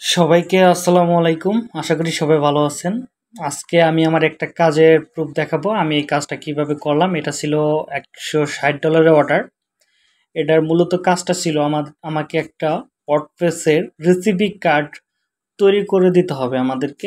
সবাইকে আসসালামু আলাইকুম। আশা করি সবাই ভালো আছেন। আজকে আমি আমার একটা কাজের প্রুফ দেখাবো। আমি এই কাজটা কিভাবে করলাম। এটা ছিল $160 অর্ডার। এটার মূলত কাজটা ছিল আমাকে একটা ওয়ার্ডপ্রেসের রেসিপি কার্ড তৈরি করে দিতে হবে আমাদেরকে।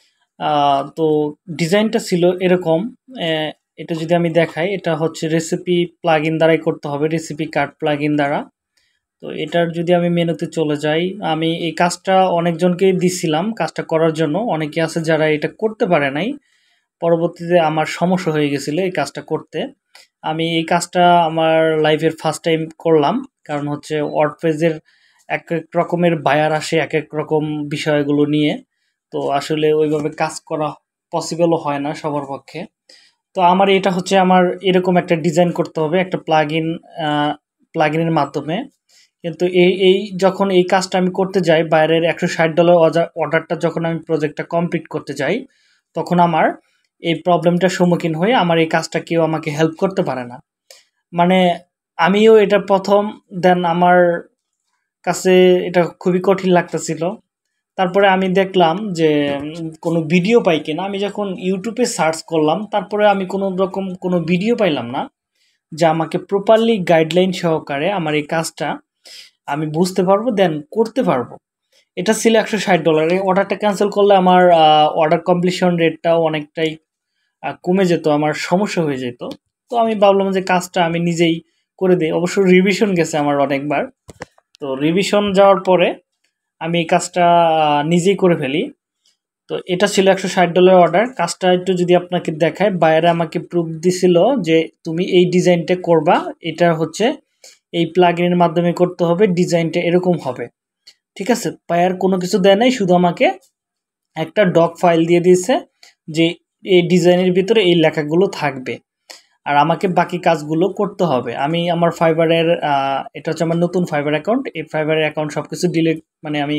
তো ডিজাইনটা ছিল এরকম। এটা যদি আমি দেখাই, এটা হচ্ছে রেসিপি প্লাগইন দ্বারাই করতে হবে, রেসিপি কার্ড প্লাগইন দ্বারা। তো এটার যদি আমি মেনুতে চলে যাই, আমি এই কাজটা অনেকজনকেই দিছিলাম কাজটা করার জন্য। অনেকে আছে যারা এটা করতে পারে নাই। পরবর্তীতে আমার সমস্যা হয়ে গেছিলো এই কাজটা করতে। আমি এই কাজটা আমার লাইফের ফার্স্ট টাইম করলাম। কারণ হচ্ছে ওয়ার্ডপ্রেসের এক এক রকমের বায়ার আসে এক এক রকম বিষয়গুলো নিয়ে। তো আসলে ওইভাবে কাজ করা পসিবলও হয় না সবার পক্ষে। তো আমার এটা হচ্ছে আমার এরকম একটা ডিজাইন করতে হবে একটা প্লাগইনের মাধ্যমে। কিন্তু এই যখন এই কাজটা আমি করতে যাই, বাইরের $160 অর্ডারটা যখন আমি প্রজেক্টটা কমপ্লিট করতে যাই, তখন আমার এই প্রবলেমটার সম্মুখীন হয়ে আমার এই কাজটা কেউ আমাকে হেল্প করতে পারে না। মানে আমিও এটা প্রথম, দেন আমার কাছে এটা খুবই কঠিন লাগতেছিল। তারপরে আমি দেখলাম যে কোনো ভিডিও পাই কিনা। আমি যখন ইউটিউবে সার্চ করলাম, তারপরে আমি কোনো রকম কোনো ভিডিও পাইলাম না যা আমাকে প্রপারলি গাইডলাইন সহকারে আমার এই কাজটা আমি বুঝতে পারবো, দেন করতে পারবো। এটা ছিল $160। এই অর্ডারটা ক্যান্সেল করলে আমার অর্ডার কমপ্লিশন রেটটাও অনেকটাই কমে যেত, আমার সমস্যা হয়ে যেত। তো আমি ভাবলাম যে কাজটা আমি নিজেই করে দিই। অবশ্য রিভিশন গেছে আমার অনেকবার। তো রিভিশন যাওয়ার পরে আমি এই কাজটা নিজেই করে ফেলি। তো এটা ছিল $160 অর্ডার। কাজটা একটু যদি আপনাকে দেখায়, বাইরে আমাকে প্রুফ দিছিল যে তুমি এই ডিজাইনটা করবা, এটা হচ্ছে এই প্লাগইনের মাধ্যমে করতে হবে, ডিজাইনটা এরকম হবে। ঠিক আছে, বায়ার কোনো কিছু দেয় নাই, শুধু আমাকে একটা ডক ফাইল দিয়ে দিয়েছে যে এই ডিজাইনের ভিতরে এই লেখাগুলো থাকবে, আর আমাকে বাকি কাজগুলো করতে হবে। আমি আমার ফাইবারের এটা হচ্ছে আমার নতুন ফাইবার অ্যাকাউন্ট। এই ফাইবারের অ্যাকাউন্ট সব কিছু ডিলিট, মানে আমি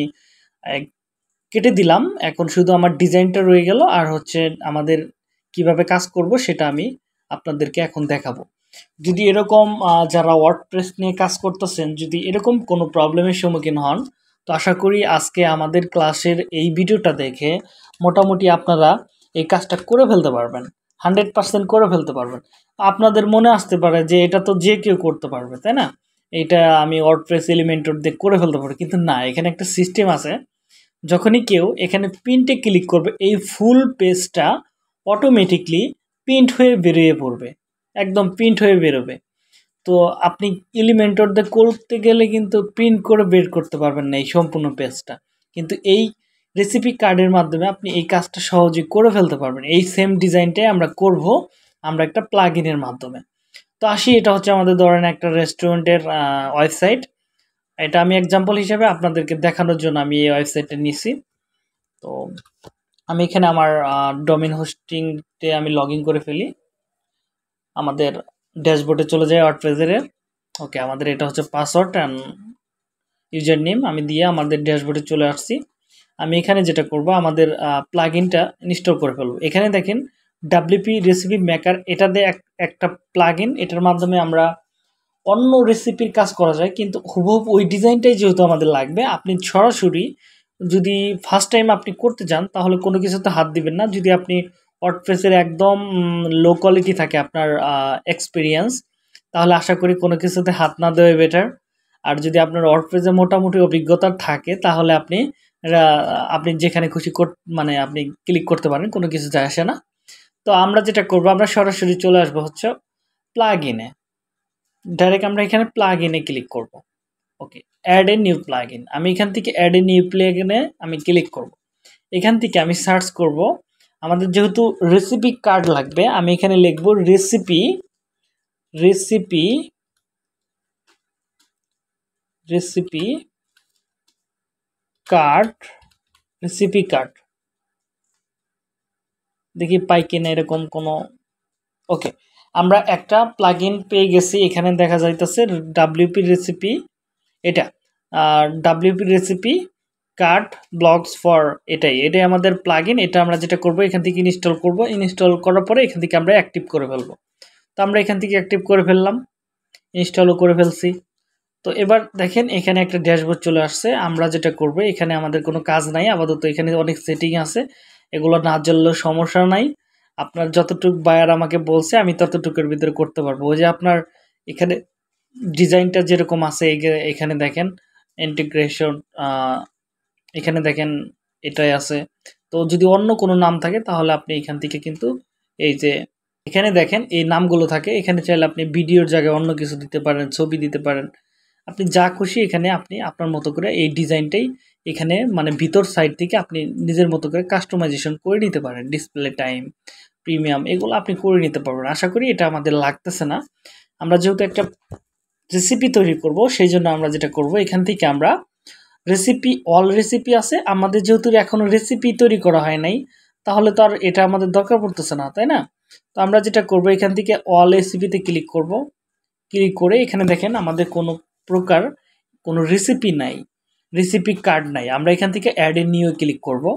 কেটে দিলাম। এখন শুধু আমার ডিজাইনটা রয়ে গেল, আর হচ্ছে আমাদের কিভাবে কাজ করব সেটা আমি আপনাদেরকে এখন দেখাবো। যদি এরকম যারা ওয়ার্ডপ্রেস নিয়ে কাজ করতেছেন, যদি এরকম কোনো প্রবলেমের সম্মুখীন হন, তো আশা করি আজকে আমাদের ক্লাসের এই ভিডিওটা দেখে মোটামুটি আপনারা এই কাজটা করে ফেলতে পারবেন, 100% করে ফেলতে পারবেন। আপনাদের মনে আসতে পারে যে এটা তো যে কেউ করতে পারবে, তাই না? এটা আমি ওয়ার্ডপ্রেস এলিমেন্টর দিয়ে করে ফেলতে পারবো, কিন্তু না, এখানে একটা সিস্টেম আছে। যখনই কেউ এখানে প্রিন্টে ক্লিক করবে, এই ফুল পেজটা অটোমেটিকলি প্রিন্ট হয়ে বেরিয়ে পড়বে, একদম প্রিন্ট হয়ে বেরোবে। তো আপনি এলিমেন্টর দিয়ে করতে গেলে কিন্তু প্রিন্ট করে বের করতে পারবেন না এই সম্পূর্ণ পেজটা। কিন্তু এই রেসিপি কার্ডের মাধ্যমে আপনি এই কাজটা সহজেই করে ফেলতে পারবেন। এই সেম ডিজাইনটাই আমরা করব আমরা একটা প্লাগইনের মাধ্যমে। তো আসি, এটা হচ্ছে আমাদের ধরেন একটা রেস্টুরেন্টের ওয়েবসাইট। এটা আমি এক্সাম্পল হিসেবে আপনাদেরকে দেখানোর জন্য আমি এই ওয়েবসাইটটা নিছি। তো আমি এখানে আমার ডোমেইন হোস্টিংতে আমি লগ ইন করে ফেলি। আমাদের ড্যাশবোর্ডে চলে যায় ওয়ার্ডপ্রেসের। ওকে, আমাদের এটা হচ্ছে পাসওয়ার্ড অ্যান্ড ইউজার নেম আমি দিয়ে আমাদের ড্যাশবোর্ডে চলে আসছি। আমি এখানে যেটা করব, আমাদের প্লাগইনটা ইনস্টল করে ফেলবো। এখানে দেখেন ডাব্লিউপি রেসিপি মেকার, এটা দিয়ে একটা প্লাগইন। এটার মাধ্যমে আমরা অন্য রেসিপির কাজ করা যায়, কিন্তু হুবহু ওই ডিজাইনটাই যেহেতু আমাদের লাগবে, আপনি সরাসরি যদি ফার্স্ট টাইম আপনি করতে যান তাহলে কোনো কিছুতে হাত দিবেন না। যদি আপনি ওয়ার্ডপ্রেসের একদম লো কোয়ালিটি থাকে আপনার এক্সপিরিয়েন্স, তাহলে আশা করি কোনো কিছুতে হাত না দেওয়াই বেটার। আর যদি আপনার ওয়ার্ডপ্রেসে মোটামুটি অভিজ্ঞতা থাকে, তাহলে আপনি যেখানে খুশি মানে আপনি ক্লিক করতে পারেন, কোনো কিছু যায় আসে না। তো আমরা যেটা করব, আমরা সরাসরি চলে আসবো হচ্ছে প্লাগইনে। ডাইরেক্ট আমরা এখানে প্লাগইনে ক্লিক করব। Okay, add a new plugin. আমি এখান থেকে অ্যাড এ নিউ প্লাগইনে আমি ক্লিক করব। এখান থেকে আমি সার্চ করব, আমাদের যেহেতু রেসিপি কার্ড লাগবে, আমি এখানে লিখব recipe recipe recipe card recipe card. দেখি পাই কিনা এরকম কোনো। ওকে, আমরা একটা প্লাগইন পেয়ে গেছি। এখানে দেখা যাইতেছে ডাব্লিউপি রেসিপি, এটা WP recipe card blogs for, এটাই আমাদের প্লাগইন। এটা আমরা যেটা করব, এখান থেকে ইনস্টল করব। ইনস্টল করার পরে এখান থেকে আমরা অ্যাক্টিভ করে ফেলবো। তো আমরা এখান থেকে অ্যাক্টিভ করে ফেললাম, ইনস্টলও করে ফেলছি। তো এবার দেখেন এখানে একটা ড্যাশবোর্ড চলে আসছে। আমরা যেটা করব, এখানে আমাদের কোনো কাজ নাই আপাতত, এখানে অনেক সেটিং আছে, এগুলো না জানলেও সমস্যা নাই। আপনার যতটুকু বায়ার আমাকে বলছে আমি ততটুকুর ভিতরে করতে পারবো। ওই যে আপনার এখানে ডিজাইনটা যেরকম আছে, এখানে দেখেন ইন্টিগ্রেশন, এখানে দেখেন এটাই আছে। তো যদি অন্য কোনো নাম থাকে তাহলে আপনি এখান থেকে কিন্তু এই যে এখানে দেখেন এই নামগুলো থাকে, এখানে চাইলে আপনি ভিডিওর জায়গায় অন্য কিছু দিতে পারেন, ছবি দিতে পারেন, আপনি যা খুশি এখানে আপনি আপনার মতো করে এই ডিজাইনটাই এখানে মানে ভিতর সাইড থেকে আপনি নিজের মতো করে কাস্টমাইজেশন করে নিতে পারেন। ডিসপ্লে টাইম, প্রিমিয়াম, এগুলো আপনি করে নিতে পারবেন। আশা করি এটা আমাদের লাগতেছে না। আমরা যেহেতু একটা রেসিপি তৈরি করব, সেই জন্য আমরা যেটা করব, এখান থেকে আমরা রেসিপি, অল রেসিপি আছে আমাদের, যেহেতু এখনো রেসিপি তৈরি করা হয় নাই, তাহলে তো আর এটা আমাদের দরকার পড়তেছে না, তাই না? তো আমরা যেটা করব, এখান থেকে অল রেসিপিতে ক্লিক করব। ক্লিক করে এখানে দেখেন আমাদের কোনো প্রকার কোনো রেসিপি নাই, রেসিপি কার্ড নাই। আমরা এখান থেকে অ্যাড এ নিউ ক্লিক করব।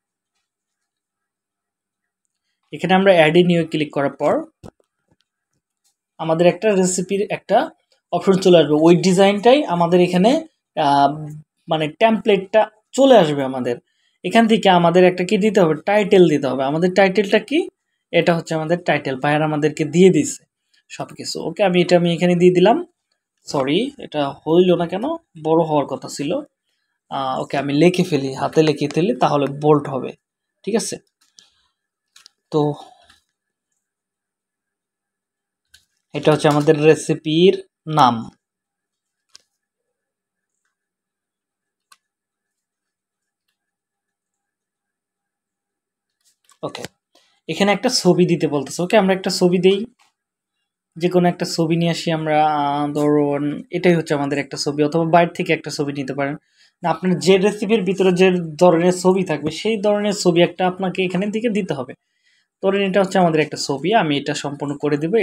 এখানে আমরা অ্যাড এ নিউ ক্লিক করার পর আমাদের একটা রেসিপির একটা অপশন চলে আসবে। ওই ডিজাইনটাই আমাদের এখানে মানে টেমপ্লেটটা চলে আসবে আমাদের। এখান থেকে আমাদের একটা কি দিতে হবে, টাইটেল দিতে হবে। আমাদের টাইটেলটা কি? এটা হচ্ছে আমাদের টাইটেল, ভাইয়ার আমাদেরকে দিয়ে দিছে সব কিছু। ওকে, আমি এখানে দিয়ে দিলাম। সরি, এটা হইল না কেন, বড় হওয়ার কথা ছিল। ওকে, আমি লিখে ফেলি, হাতে লিখে ফেলি, তাহলে বোল্ড হবে। ঠিক আছে, তো এটা হচ্ছে আমাদের রেসিপির নাম। ওকে, এখানে একটা ছবি দিতে বলতেছে। ওকে, আমরা একটা ছবি দেই, যে কোনো একটা ছবি নিয়ে আসি আমরা। ধরুন এটাই হচ্ছে আমাদের একটা ছবি, অথবা বাইরে থেকে একটা ছবি নিতে পারেন। না, আপনার যে রেসিপির ভিতরে যে ধরনের ছবি থাকবে সেই ধরনের ছবি একটা আপনাকে এখানে দিকে দিতে হবে। ধরেন এটা হচ্ছে আমাদের একটা ছবি, আমি এটা সম্পূর্ণ করে দেব।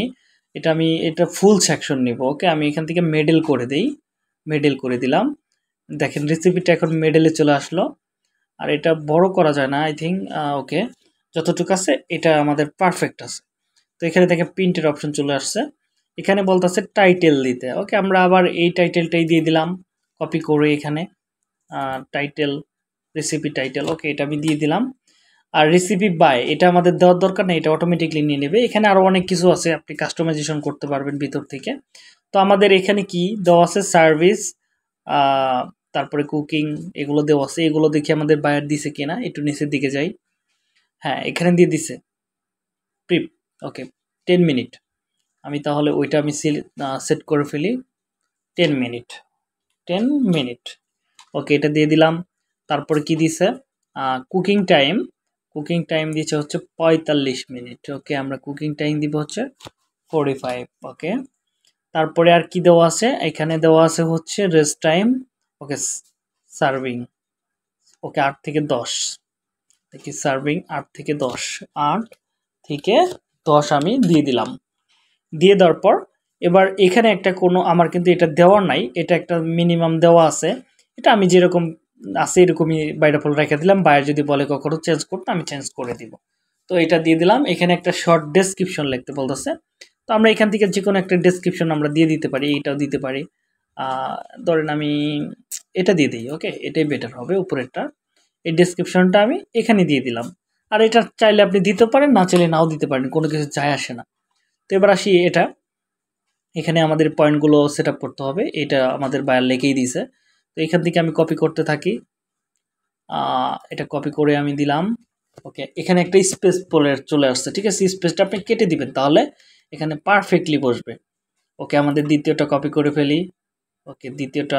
এটা ফুল সেকশন নিব। ওকে, আমি এখান থেকে মেডেল করে দেই, মেডেল করে দিলাম। দেখেন রেসিপিটা এখন মেডেলে চলে আসলো। আর এটা বড় করা যায় না আই থিঙ্ক। ওকে, যতটুকু আছে এটা আমাদের পারফেক্ট আছে। তো এখানে দেখে প্রিন্টের অপশন চলে আসছে। এখানে বলতেছে টাইটেল দিতে। ওকে, আমরা আবার এই টাইটেলটাই দিয়ে দিলাম কপি করে এখানে। Title, recipe title. ওকে, এটা আমি দিয়ে দিলাম। আর রেসিপি বাই, এটা আমাদের দেওয়ার দরকার নেই, এটা অটোমেটিকলি নিয়ে নেবে। এখানে আরও অনেক কিছু আছে, আপনি কাস্টমাইজেশন করতে পারবেন ভিতর থেকে। তো আমাদের এখানে কি দেওয়া আছে, সার্ভিস, তারপরে কুকিং, এগুলো দেওয়া আছে। এগুলো দেখি আমাদের বায়ার দিছে কিনা, একটু নিচের দিকে যাই। হ্যাঁ, এখানে দিয়ে দিছে প্রিপ। ওকে, 10 মিনিট। আমি তাহলে ওইটা আমি সেট করে ফেলি, 10 মিনিট, 10 মিনিট। ওকে, এটা দিয়ে দিলাম। তারপরে কি দিছে, কুকিং টাইম, কুকিং টাইম দিচ্ছে হচ্ছে 45 মিনিট। ওকে, আমরা কুকিং টাইম দিব হচ্ছে 45। ওকে, তারপরে আর কি দেওয়া আছে, এখানে দেওয়া আছে হচ্ছে rest time. Okay, serving. Okay, 8 থেকে 10 দেখি, সার্ভিং 8 থেকে 10, 8 থেকে 10 আমি দিয়ে দিলাম। দিয়ে দেওয়ার পর এবার এখানে একটা কোনো আমার কিন্তু এটা দেওয়ার নাই, এটা একটা মিনিমাম দেওয়া আছে। এটা আমি যেরকম আছে এরকমই বাইরে ফল রেখে দিলাম। বাইরে যদি বলে কখনো চেঞ্জ করতে, আমি চেঞ্জ করে দিব। তো এটা দিয়ে দিলাম। এখানে একটা শর্ট ডেসক্রিপশন লিখতে বলতেছে। তো আমরা এখান থেকে যে কোনো একটা ডেসক্রিপশন আমরা দিয়ে দিতে পারি, এইটাও দিতে পারি। ধরেন আমি এটা দিয়ে দিই। ওকে, এটাই বেটার হবে, উপরেরটা। এই ডেসক্রিপশনটা আমি এখানে দিয়ে দিলাম। আর এটা চাইলে আপনি দিতে পারেন, না চাইলে নাও দিতে পারেন, কোনো কিছু যায় আসে না। তো এবার আসি এটা, এখানে আমাদের পয়েন্টগুলো সেট আপ করতে হবে। এটা আমাদের বায়ার লিখেই দিয়েছে। তো এখান থেকে আমি কপি করতে থাকি। এটা কপি করে আমি দিলাম। ওকে, এখানে একটা স্পেস পরে চলে আসছে। ঠিক আছে, স্পেসটা আপনি কেটে দিবেন, তাহলে এখানে পারফেক্টলি বসবে। ওকে, আমাদের দ্বিতীয়টা কপি করে ফেলি। ওকে, দ্বিতীয়টা।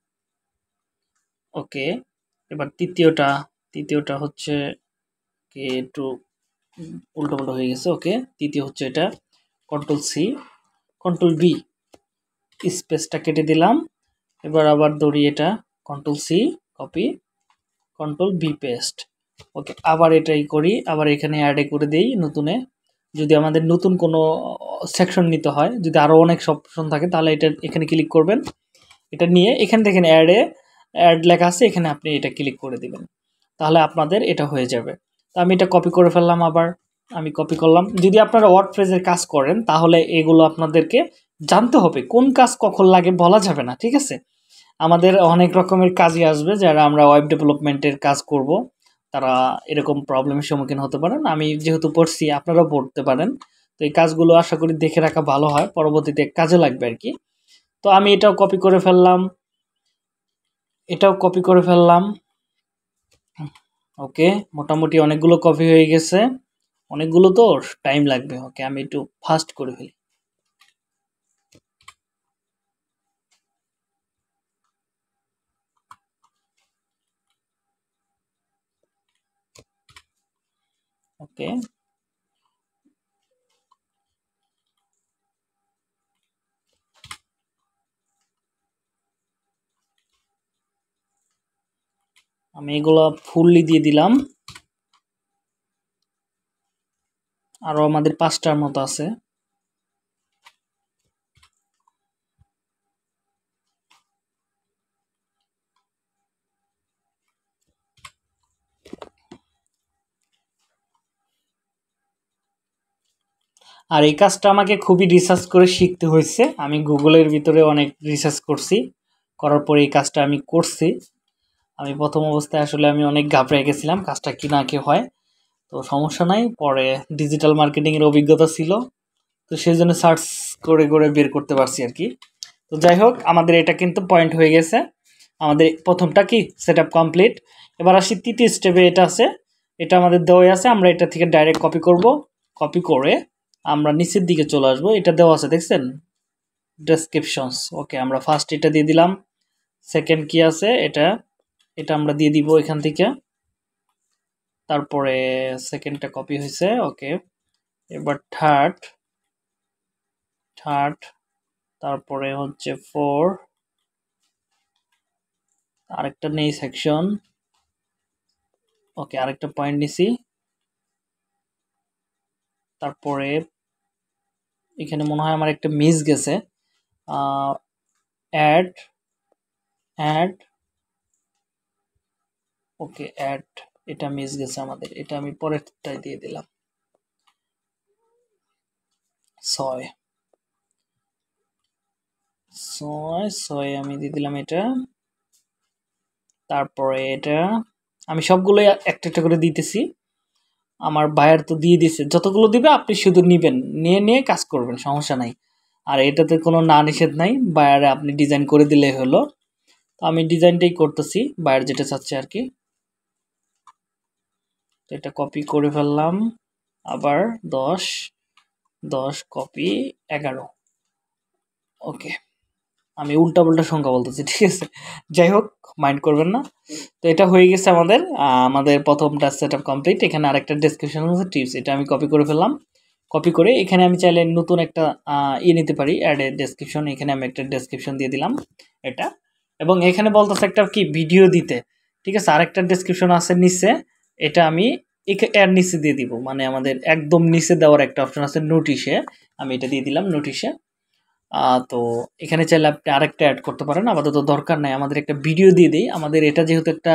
ওকে, এবার তৃতীয়টা। তৃতীয়টা হচ্ছে কি একটু উল্টো হয়ে গেছে। ওকে, তৃতীয় হচ্ছে এটা, কন্ট্রোল সি, কন্ট্রোল বি, স্পেসটা কেটে দিলাম। এবার আবার ধরি এটা, control C, copy, control B, paste. Okay, আবার এটাই করি, আবার এখানে অ্যাডে করে দেই নতুনে। যদি আমাদের নতুন কোনো সেকশন নিতে হয়, যদি আরও অনেক অপশন থাকে, তাহলে এটা এখানে ক্লিক করবেন। এটা নিয়ে এখানে দেখেন অ্যাড লেখা আছে, এখানে আপনি এটা ক্লিক করে দিবেন, তাহলে আপনাদের এটা হয়ে যাবে। তো আমি এটা কপি করে ফেললাম। আবার আমি কপি করলাম। যদি আপনারা ওয়ার্ডপ্রেসের কাজ করেন, তাহলে এগুলো আপনাদেরকে জানতে হবে কোন কাজ কখন লাগে বলা যাবে না, ঠিক আছে? আমাদের অনেক রকমের কাজই আসবে, যারা আমরা ওয়েব ডেভেলপমেন্টের কাজ করব তারা এরকম প্রবলেমের সম্মুখীন হতে পারেন। আমি যেহেতু পড়ছি, আপনারাও পড়তে পারেন। তো এই কাজগুলো আশা করি দেখে রাখা ভালো হয়, পরবর্তীতে কাজে লাগবে আর কি। তো আমি এটাও কপি করে ফেললাম, এটাও কপি করে ফেললাম। ওকে, মোটামুটি অনেকগুলো কপি হয়ে গেছে, অনেকগুলো তো টাইম লাগবে। ওকে, আমি একটু ফাস্ট করে ফেলি। ওকে, আমি এগুলো ফুললি দিয়ে দিলাম। আরো আমাদের 5টার মতো আছে। আর এই কাজটা আমাকে খুবই রিসার্চ করে শিখতে হয়েছে। আমি গুগলের ভিতরে অনেক রিসার্চ করছি, করার পরে এই কাজটা আমি করছি। আমি প্রথম অবস্থায় আসলে আমি অনেক ঘাবড়ে গেছিলাম কাজটা কি না কি হয়। তো সমস্যা নাই, পরে ডিজিটাল মার্কেটিংয়ের অভিজ্ঞতা ছিল, তো সেই জন্য সার্চ করে করে বের করতে পারছি আর কি। তো যাই হোক, আমাদের এটা কিন্তু পয়েন্ট হয়ে গেছে। আমাদের প্রথমটা কি সেট আপ কমপ্লিট। এবার আসি তৃতীয় স্টেপে, এটা আছে, এটা আমাদের দেওয়াই আছে। আমরা এটা থেকে ডাইরেক্ট কপি করব, কপি করে আমরা নিচের দিকে চলে আসবো। এটা দেওয়া আছে দেখছেন, ডেসক্রিপশনস। ওকে, আমরা ফার্স্ট এটা দিয়ে দিলাম। সেকেন্ড কি আছে, এটা এটা আমরা দিয়ে দিব এখান থেকে। তারপরে সেকেন্ডটা কপি হয়েছে। ওকে, এবার থার্ড, থার্ড তারপরে হচ্ছে ফোর, আরেকটা নেই সেকশন। ওকে, আরেকটা পয়েন্ট নিছি। তারপরে এখানে মনে হয় আমার একটা মিস গেছে, অ্যাড, অ্যাড। ওকে, অ্যাড, এটা মিস গেছে আমাদের, এটা আমি পরেরটাই দিয়ে দিলাম। 6, 6 আমি দিয়ে দিলাম এটা। তারপরে এটা আমি সবগুলো একটা একটা করে দিতেছি। আমার বায়ার তো দিয়ে দিছে, যতগুলো দিবে আপনি শুধু নিবেন, নিয়ে নিয়ে কাজ করবেন, সমস্যা নাই। আর এটাতে কোনো না নিষেধ নাই, বায়ারে আপনি ডিজাইন করে দিলেই হলো। তো আমি ডিজাইনটাই করতেছি, বায়ার যেটা চাচ্ছে আর কি। তো এটা কপি করে ফেললাম, আবার 10, 10 কপি 11। ওকে, আমি উল্টা পাল্টা সংখ্যা বলতেছি, ঠিক আছে? যাই হোক, মাইন্ড করবেন না। তো এটা হয়ে গেছে আমাদের, আমাদের প্রথমটা সেট আপ কমপ্লিট। এখানে আরেকটা ডেসক্রিপশন আছে, টিপস, এটা আমি কপি করে ফেললাম। কপি করে এখানে আমি চাইলে নতুন একটা নিতে পারি, অ্যাড এ ডেসক্রিপশন। এখানে আমি একটা ডেসক্রিপশন দিয়ে দিলাম এটা। এবং এখানে বলতেছে একটা কি ভিডিও দিতে, ঠিক আছে? আরেকটা ডেসক্রিপশন আছে নিচে, এটা আমি এর নিচে দিয়ে দিব, মানে আমাদের একদম নিচে দেওয়ার একটা অপশন আছে নোটিশে, আমি এটা দিয়ে দিলাম নোটিশে। তো এখানে চাইলে আপনি আরেকটা অ্যাড করতে পারেন, আপাতত দরকার নাই। আমাদের একটা ভিডিও দিয়ে দিই, আমাদের এটা যেহেতু একটা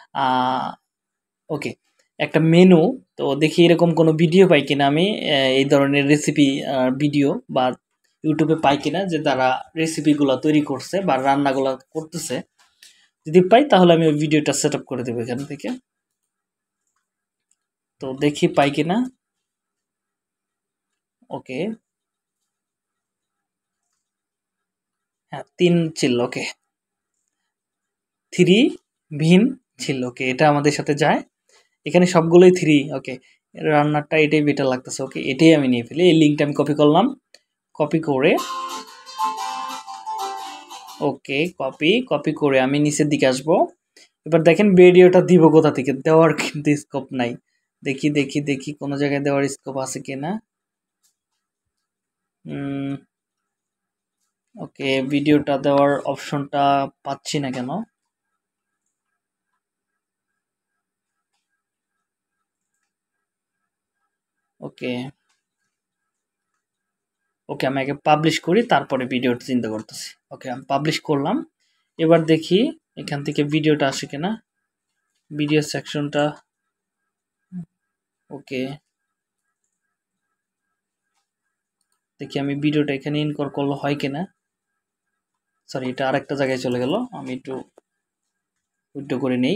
ওকে, একটা মেনু। তো দেখি এরকম কোনো ভিডিও পাই কিনা আমি, এই ধরনের রেসিপি ভিডিও, বা ইউটিউবে পাই কিনা যে তারা রেসিপিগুলো তৈরি করছে বা রান্নাগুলো করতেছে। যদি পাই তাহলে আমি ওই ভিডিওটা সেট আপ করে দেবো এখান থেকে। তো দেখি পাই কিনা। ওকে, হ্যাঁ, 3 ছিল। ওকে, 3 ভিন ছিল। ওকে, এটা আমাদের সাথে যায়, এখানে সবগুলোই 3। ওকে, রান্নারটা এটাই বেটার লাগতেছে। ওকে, এটাই আমি নিয়ে ফেলি। এই লিঙ্কটা আমি কপি করলাম, কপি করে ওকে, কপি কপি করে আমি নিচের দিকে আসবো। এবার দেখেন ভিডিওটা দিব কোথা থেকে, দেওয়ার কিন্তু স্কোপ নাই। দেখি দেখি দেখি কোনো জায়গায় দেওয়ার স্কোপ আছে কিনা। ওকে, ভিডিওটা দেওয়ার অপশনটা পাচ্ছি না কেন। ওকে, ওকে, আমি আগে পাবলিশ করি, তারপরে ভিডিওটা চিন্তা করতেছি। ওকে, আমি পাবলিশ করলাম। এবার দেখি এখান থেকে ভিডিওটা আসে কিনা, ভিডিও সেকশনটা। ওকে, দেখি আমি ভিডিওটা এখানে ইনকর করলে হয় কিনা। সরি, এটা আরেকটা জায়গায় চলে গেল, আমি একটু উইথড্র করে নেই।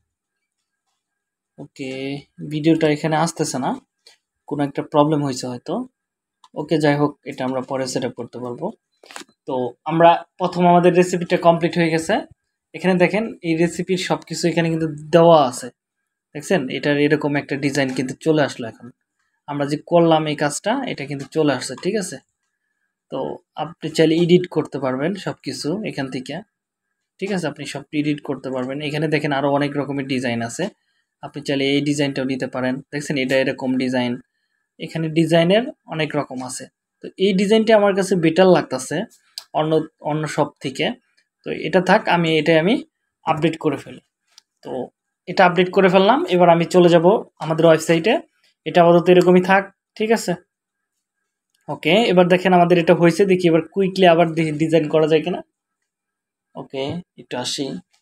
ওকে, ভিডিওটা এখানে আসতেছে না, কোনো একটা প্রবলেম হয়েছে হয়তো। ওকে, যাই হোক, এটা আমরা পরে সেট আপ করতে পারবো। তো আমরা প্রথম আমাদের রেসিপিটা কমপ্লিট হয়ে গেছে। এখানে দেখেন এই রেসিপির সব কিছু এখানে কিন্তু দেওয়া আছে, দেখছেন? এটার এরকম একটা ডিজাইন কিন্তু চলে আসলো। এখন আমরা যে করলাম এই কাজটা, এটা কিন্তু চলে আসছে, ঠিক আছে? তো আপনি চাইলে এডিট করতে পারবেন সব কিছু এখান থেকে, ঠিক আছে? আপনি সব এডিট করতে পারবেন। এখানে দেখেন আরও অনেক রকমের ডিজাইন আছে, আপনি চাইলে এই ডিজাইনটাও নিতে পারেন। দেখছেন, এটা এরকম ডিজাইন, এখানে ডিজাইনের অনেক রকম আছে। তো এই ডিজাইনটা আমার কাছে বেটার লাগতেছে অন্য অন্য সব থেকে। তো এটা থাক, আমি আপডেট করে ফেলি। তো এটা আপডেট করে ফেললাম। এবার আমি চলে যাব আমাদের ওয়েবসাইটে। এটা আপাতত এরকমই থাক, ঠিক আছে? ওকে, এবার দেখেন আমাদের এটা হয়েছে। দেখি এবার কুইকলি আবার ডিজাইন করা যায় কিনা। ওকে, একটু আসি।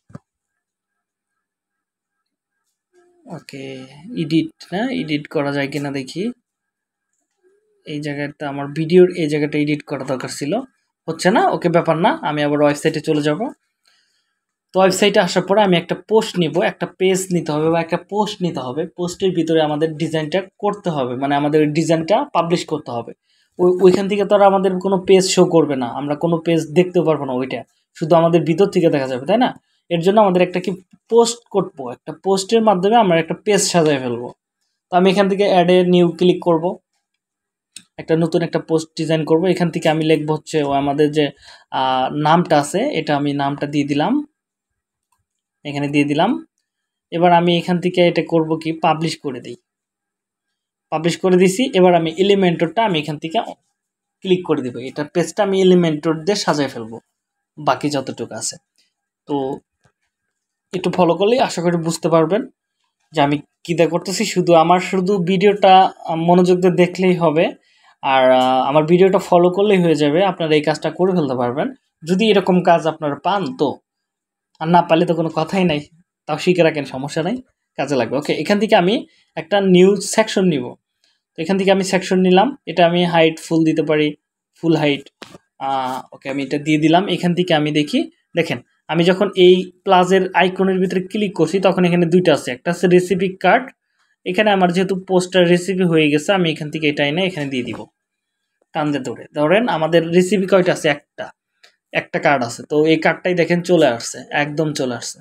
ওকে, এডিট, হ্যাঁ, এডিট করা যায় কিনা দেখি। এই জায়গাটা আমার ভিডিওর এই জায়গাটা এডিট করা দরকার ছিল, হচ্ছে না। ওকে, ব্যাপার না, আমি আবার ওয়েবসাইটে চলে যাব। তো ওয়েবসাইটে আসার পরে আমি একটা পোস্ট নিব, একটা পেজ নিতে হবে বা একটা পোস্ট নিতে হবে। পোস্টের ভিতরে আমাদের ডিজাইনটা করতে হবে, মানে আমাদের ডিজাইনটা পাবলিশ করতে হবে। ওইখান থেকে তো আর আমাদের কোনো পেজ শো করবে না, আমরা কোনো পেজ দেখতেও পারবো না, ওইটা শুধু আমাদের ভিতর থেকে দেখা যাবে, তাই না? এর জন্য আমাদের একটা কি পোস্ট করবো, একটা পোস্টের মাধ্যমে আমরা একটা পেজ সাজায় ফেলবো। তো আমি এখান থেকে অ্যাডে নিউ ক্লিক করব, একটা নতুন একটা পোস্ট ডিজাইন করব। এখান থেকে আমি লিখবো হচ্ছে আমাদের যে নামটা আছে, এটা আমি নামটা দিয়ে দিলাম, এখানে দিয়ে দিলাম। এবার আমি এখান থেকে এটা করব কি, পাবলিশ করে দিই। পাবলিশ করে দিছি। এবার আমি এলিমেন্টরটা আমি এখান থেকে ক্লিক করে দিব, এটা পেজটা আমি এলিমেন্টর দিয়ে সাজায় ফেলবো বাকি যতটুকু আছে। তো একটু ফলো করলেই আশা করি বুঝতে পারবেন যে আমি কীটা করতেছি। শুধু ভিডিওটা মনোযোগ দিয়ে দেখলেই হবে, আর আমার ভিডিওটা ফলো করলেই হয়ে যাবে, আপনারা এই কাজটা করে ফেলতে পারবেন যদি এরকম কাজ আপনারা পান। তো আর না পারলে তো কোনো কথাই নাই, তাও শিখে রাখেন, সমস্যা নাই, কাজে লাগবে। ওকে, এখান থেকে আমি একটা নিউজ সেকশন নিব। তো এখান থেকে আমি সেকশন নিলাম, এটা আমি হাইট ফুল দিতে পারি, ফুল হাইট। ওকে, আমি এটা দিয়ে দিলাম। এখান থেকে আমি দেখেন আমি যখন এই প্লাসের আইকনের ভিতরে ক্লিক করছি তখন এখানে দুইটা আছে, একটা আছে রেসিপি কার্ড। এখানে আমার যেহেতু পোস্টার রেসিপি হয়ে গেছে, আমি এখান থেকে এটা এনে এখানে দিয়ে দিব, টানতে ধরেন আমাদের রেসিপি কয়টা আছে, একটা কার্ড আছে। তো এই কার্ডটাই দেখেন চলে আসছে, একদম চলে আসছে,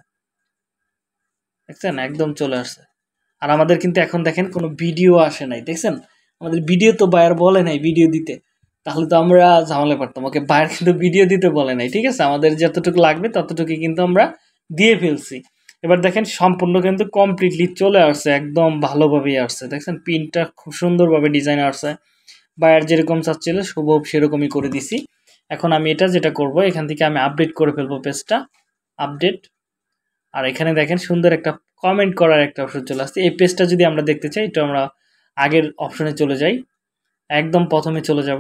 দেখছেন? একদম চলে আসছে। আর আমাদের কিন্তু এখন দেখেন কোনো ভিডিও আসে নাই, দেখছেন? আমাদের ভিডিও তো বায়ার বলে নাই ভিডিও দিতে, তাহলে তো আমরা ঝামেলা পারতাম। ওকে, বায়ার কিন্তু ভিডিও দিতে বলে নাই, ঠিক আছে? আমাদের যতটুকু লাগবে ততটুকু কিন্তু আমরা দিয়ে ফেলছি। এবার দেখেন সম্পূর্ণ কিন্তু কমপ্লিটলি চলে আসছে, একদম ভালোভাবেই আসছে, দেখছেন? পিনটা খুব সুন্দরভাবে ডিজাইন আসছে, বায়ার যেরকম চাচ্ছিল শুভ সেরকমই করে দিছি। এখন আমি এটা যেটা করব, এখান থেকে আমি আপডেট করে ফেলবো পেজটা, আপডেট। আর এখানে দেখেন সুন্দর একটা কমেন্ট করার একটা অপশন চলে আসছে। এই পেজটা যদি আমরা দেখতে চাই, তো আমরা আগের অপশনে চলে যাই, একদম প্রথমে চলে যাব,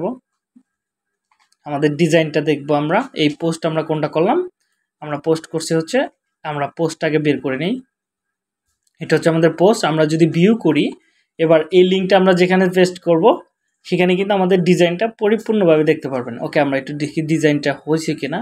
আমাদের ডিজাইনটা দেখব। আমরা এই পোস্ট আমরা কোনটা করলাম, আমরা পোস্ট করছি হচ্ছে, আমরা পোস্টটাকে বের করে নিই। এটা হচ্ছে আমাদের পোস্ট। আমরা যদি ভিউ করি, এবার এই লিঙ্কটা আমরা যেখানে পেস্ট করব সেখানে কিন্তু আমাদের ডিজাইনটা পরিপূর্ণভাবে দেখতে পারবেন। ওকে, আমরা একটু দেখি ডিজাইনটা হয়েছে কিনা।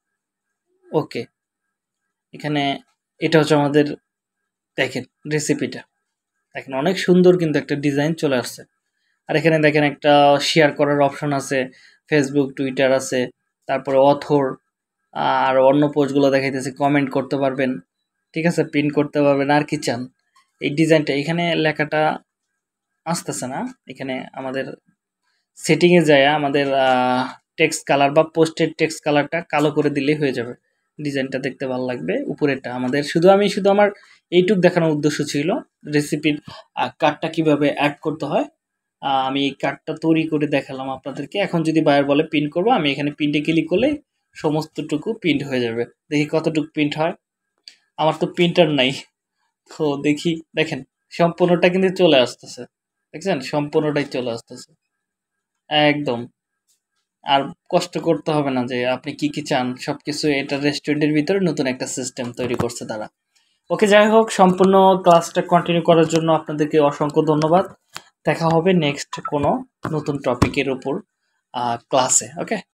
ওকে, এখানে এটা হচ্ছে আমাদের, দেখেন রেসিপিটা, দেখেন অনেক সুন্দর কিন্তু একটা ডিজাইন চলে আসছে। আর এখানে দেখেন একটা শেয়ার করার অপশন আছে, ফেসবুক, টুইটার আছে, তারপরে অথর, আর অন্য পোস্টগুলো দেখাইতেছে, কমেন্ট করতে পারবেন, ঠিক আছে? পিন করতে পারবেন, আর কি চান। এই ডিজাইনটা এখানে লেখাটা আসতেছে না, এখানে আমাদের সেটিংয়ে যায় আমাদের টেক্সট কালার বা পোস্টের টেক্সট কালারটা কালো করে দিলেই হয়ে যাবে, ডিজাইনটা দেখতে ভালো লাগবে। উপরেরটা আমাদের শুধু আমার এইটুক দেখানোর উদ্দেশ্য ছিল, রেসিপির কার্ডটা কিভাবে অ্যাড করতে হয়। আমি এই কার্ডটা তৈরি করে দেখালাম আপনাদেরকে। এখন যদি বায়ার বলে প্রিন্ট করবো, আমি এখানে প্রিন্টে ক্লিক করলে সমস্তটুকু প্রিন্ট হয়ে যাবে। দেখি কতটুকু প্রিন্ট হয়। আমার তো প্রিন্টার নাই, তো দেখি। দেখেন সম্পূর্ণটা কিন্তু চলে আসতেছে, দেখছেন? সম্পূর্ণটাই চলে আসতেছে একদম। আর কষ্ট করতে হবে না যে আপনি কি কি চান, সবকিছু এটা রেস্টুরেন্টের ভিতরে নতুন একটা সিস্টেম তৈরি করছে তারা। ওকে, যাই হোক, সম্পূর্ণ ক্লাসটা কন্টিনিউ করার জন্য আপনাদেরকে অসংখ্য ধন্যবাদ। দেখা হবে নেক্সট কোনো নতুন টপিকের উপর। ক্লাসে। ওকে।